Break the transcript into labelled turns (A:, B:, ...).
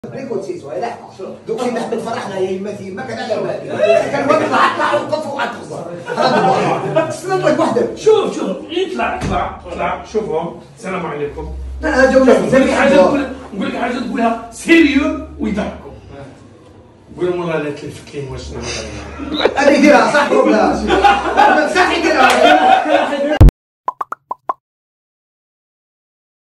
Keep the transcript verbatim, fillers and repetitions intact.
A: بريكوتيس وهي لاحقه دوك كي نحب فرحنا يا يما تيما كنعلم هذه كان واحد طلع طلع وقف فوق القصه هذا تسلم لك وحده.
B: شوف شوف يطلع طلع طلع شوفهم السلام عليكم.
A: لا هذا ولا
B: نقول لك حاجه نقول لك حاجه تقولها سيريو ويضحكوا. قول لهم والله لا تلفت لي واش نهضر.
A: هذه ديرها صح ولا صح يديرها.